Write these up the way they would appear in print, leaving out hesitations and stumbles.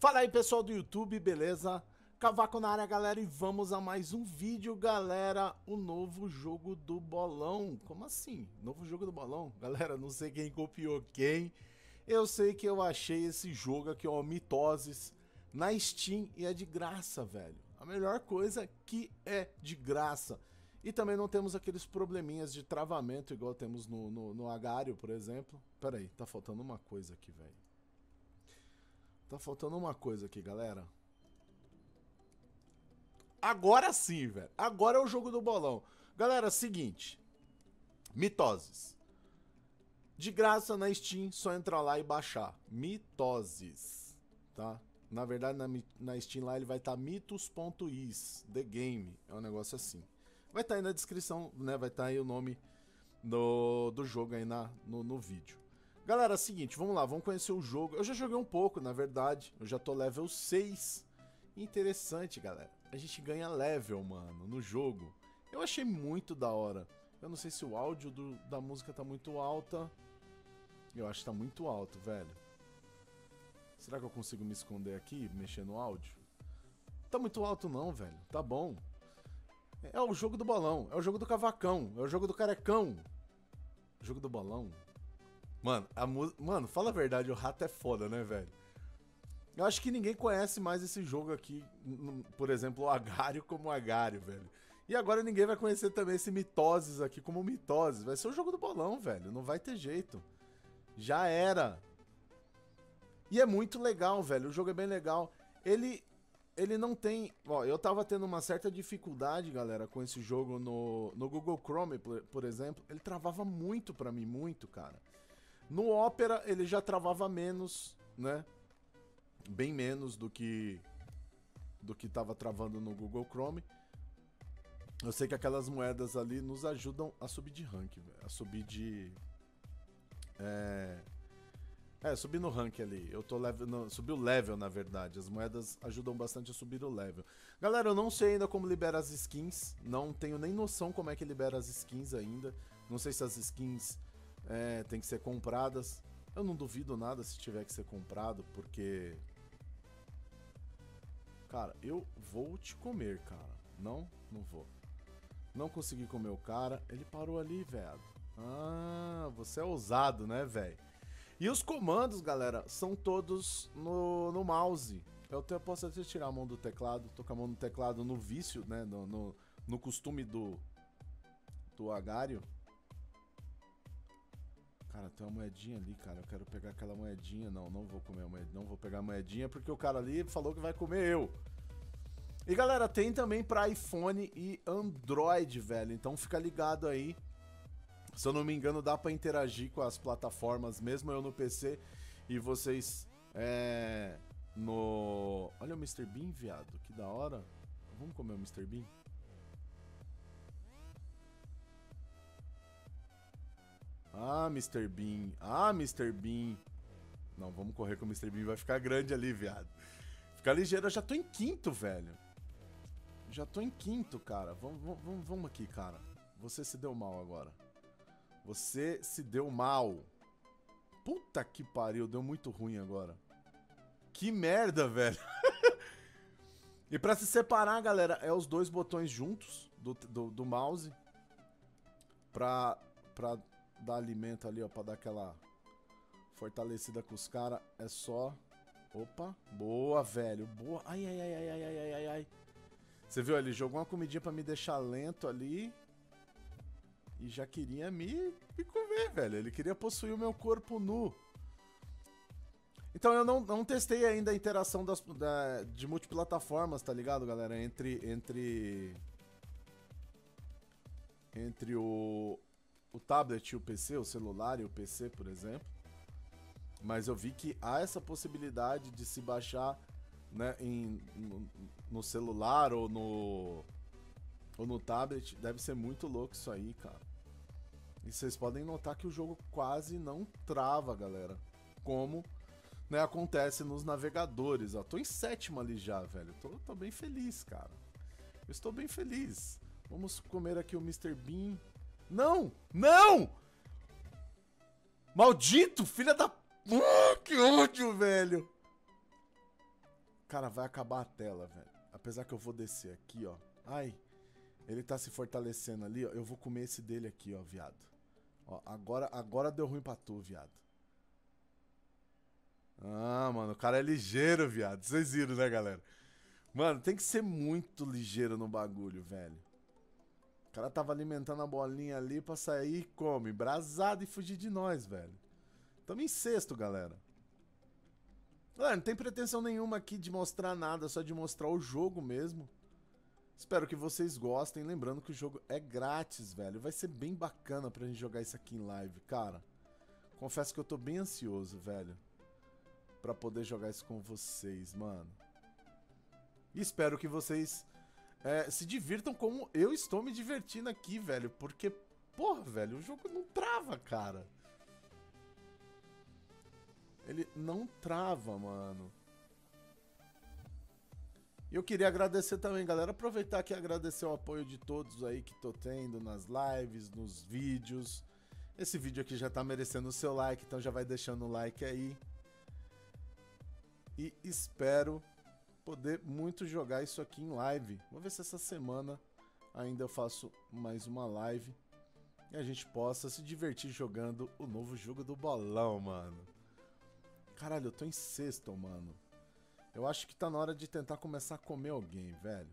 Fala aí, pessoal do YouTube, beleza? Cavaco na área, galera, e vamos a mais um vídeo, galera. O novo jogo do bolão. Como assim? Novo jogo do bolão? Galera, não sei quem copiou quem. Eu sei que eu achei esse jogo aqui, ó, Mitoses, na Steam, e é de graça, velho. A melhor coisa que é de graça. E também não temos aqueles probleminhas de travamento igual temos no Agário, por exemplo. Pera aí, tá faltando uma coisa aqui, velho. Tá faltando uma coisa aqui, galera. Agora sim, velho. Agora é o jogo do bolão. Galera, seguinte. Mitoses. De graça na Steam, só entrar lá e baixar. Mitoses. Tá? Na verdade, na Steam lá ele vai estar mitos.is. The Game. É um negócio assim. Vai estar aí na descrição, né? Vai estar aí o nome do jogo aí no vídeo. Galera, é o seguinte, vamos lá, vamos conhecer o jogo. Eu já joguei um pouco, na verdade. Eu já tô level 6. Interessante, galera. A gente ganha level, mano, no jogo. Eu achei muito da hora. Eu não sei se o áudio da música tá muito alta. Eu acho que tá muito alto, velho. Será que eu consigo me esconder aqui, mexer no áudio? Tá muito alto não, velho. Tá bom. É o jogo do bolão. É o jogo do cavacão. É o jogo do carecão. Jogo do bolão. Mano, Mano, fala a verdade, o rato é foda, né, velho? Eu acho que ninguém conhece mais esse jogo aqui, por exemplo, o Agário como Agário, velho. E agora ninguém vai conhecer também esse Mitoses aqui como Mitoses. Vai ser o jogo do bolão, velho. Não vai ter jeito. Já era. E é muito legal, velho. O jogo é bem legal. Ele não tem... Ó, eu tava tendo uma certa dificuldade, galera, com esse jogo no Google Chrome, por exemplo. Ele travava muito pra mim, muito, cara. No Opera ele já travava menos, né? Bem menos do que tava travando no Google Chrome. Eu sei que aquelas moedas ali nos ajudam a subir de rank, véio, a subir de... subir no rank ali. Eu tô subi o level, na verdade. As moedas ajudam bastante a subir o level. Galera, eu não sei ainda como libera as skins. Não tenho nem noção como é que libera as skins ainda. Não sei se as skins... tem que ser compradas. Eu não duvido nada se tiver que ser comprado, porque... Cara, eu vou te comer, cara. Não vou. Não consegui comer o cara. Ele parou ali, velho. Ah, você é ousado, né, velho? E os comandos, galera, são todos no mouse. Eu posso até tirar a mão do teclado. Tô com a mão no teclado no vício, né? No costume do Agário. Cara, tem uma moedinha ali, cara. Eu quero pegar aquela moedinha. Não vou comer a moedinha. Não vou pegar a moedinha porque o cara ali falou que vai comer eu. E, galera, tem também pra iPhone e Android, velho. Então fica ligado aí. Se eu não me engano, dá pra interagir com as plataformas, mesmo eu no PC. E vocês no... Olha o Mr. Bean, viado. Que da hora. Vamos comer o Mr. Bean? Ah, Mr. Bean. Ah, Mr. Bean. Não, vamos correr com o Mr. Bean. Vai ficar grande ali, viado. Fica ligeiro. Eu já tô em quinto, velho. Já tô em quinto, cara. Vamos aqui, cara. Você se deu mal agora. Você se deu mal. Puta que pariu. Deu muito ruim agora. Que merda, velho. E pra se separar, galera, é os dois botões juntos do mouse. Pra dar alimento ali, ó, pra dar aquela fortalecida com os caras, é só... Opa, boa, velho, boa. Ai. Você viu, ele jogou uma comidinha pra me deixar lento ali e já queria me comer, velho. Ele queria possuir o meu corpo nu. Então eu não testei ainda a interação de multiplataformas, tá ligado, galera? Entre o tablet e o PC, o celular e o PC, por exemplo. Mas eu vi que há essa possibilidade de se baixar, né, no celular ou no tablet. Deve ser muito louco isso aí, cara. E vocês podem notar que o jogo quase não trava, galera. Como, né, acontece nos navegadores. Ó, tô em sétimo ali já, velho. Tô bem feliz, cara. Eu estou bem feliz. Vamos comer aqui o Mr. Bean. Não! Maldito, filha da... que ódio, velho! Cara, vai acabar a tela, velho. Apesar que eu vou descer aqui, ó. Ai, ele tá se fortalecendo ali, ó. Eu vou comer esse dele aqui, ó, viado. Ó, agora deu ruim pra tu, viado. Ah, mano, o cara é ligeiro, viado. Vocês viram, né, galera? Mano, tem que ser muito ligeiro no bagulho, velho. O cara tava alimentando a bolinha ali pra sair como? Embrasado e fugir de nós, velho. Tamo em sexto, galera. Galera, não tem pretensão nenhuma aqui de mostrar nada, só de mostrar o jogo mesmo. Espero que vocês gostem. Lembrando que o jogo é grátis, velho. Vai ser bem bacana pra gente jogar isso aqui em live, cara. Confesso que eu tô bem ansioso, velho, pra poder jogar isso com vocês, mano. E espero que vocês se divirtam como eu estou me divertindo aqui, velho. Porque, porra, velho, o jogo não trava, cara. Ele não trava, mano. E eu queria agradecer também, galera. Aproveitar aqui e agradecer o apoio de todos aí que tô tendo nas lives, nos vídeos. Esse vídeo aqui já tá merecendo o seu like, então já vai deixando o like aí. E espero poder muito jogar isso aqui em live. Vou ver se essa semana ainda eu faço mais uma live e a gente possa se divertir jogando o novo jogo do bolão, mano. Caralho, eu tô em sexto, mano. Eu acho que tá na hora de tentar começar a comer alguém, velho.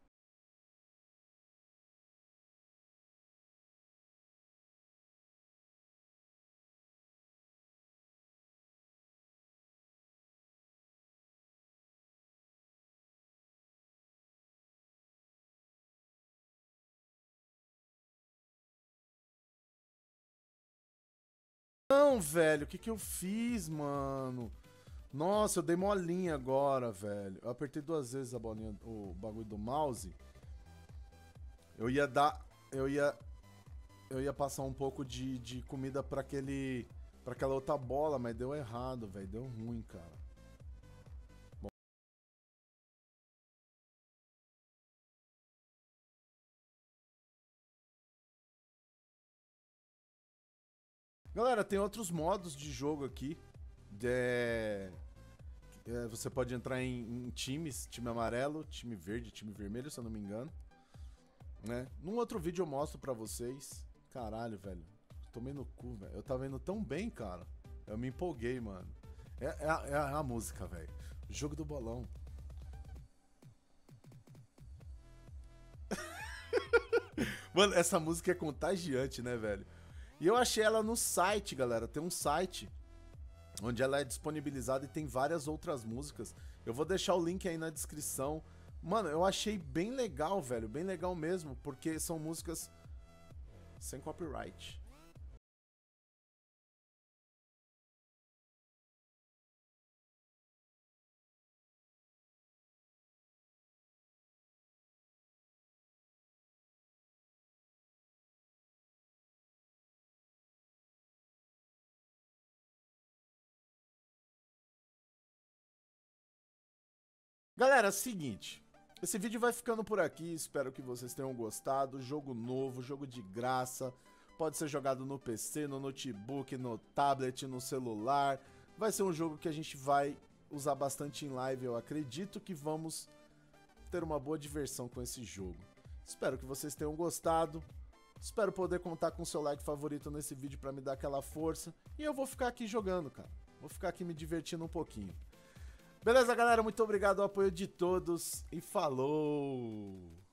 Não, velho, o que que eu fiz, mano? Nossa, eu dei molinha agora, velho. Eu apertei 2 vezes a bolinha, o bagulho do mouse. Eu ia dar. Eu ia passar um pouco de comida pra aquela outra bola, mas deu errado, velho. Deu ruim, cara. Bom. Galera, tem outros modos de jogo aqui. Você pode entrar em times, time amarelo, time verde, time vermelho, se eu não me engano. Né? Num outro vídeo eu mostro pra vocês. Caralho, velho. Tomei no cu, velho. Eu tava indo tão bem, cara. Eu me empolguei, mano. É a música, velho. Jogo do bolão. Mano, essa música é contagiante, né, velho? E eu achei ela no site, galera. Tem um site onde ela é disponibilizada e tem várias outras músicas. Eu vou deixar o link aí na descrição. Mano, eu achei bem legal, velho. Bem legal mesmo, porque são músicas sem copyright. Galera, seguinte. Esse vídeo vai ficando por aqui, espero que vocês tenham gostado. Jogo novo, jogo de graça. Pode ser jogado no PC, no notebook, no tablet, no celular. Vai ser um jogo que a gente vai usar bastante em live. Eu acredito que vamos ter uma boa diversão com esse jogo. Espero que vocês tenham gostado. Espero poder contar com o seu like favorito nesse vídeo pra me dar aquela força. E eu vou ficar aqui jogando, cara. Vou ficar aqui me divertindo um pouquinho. Beleza, galera? Muito obrigado ao apoio de todos e falou!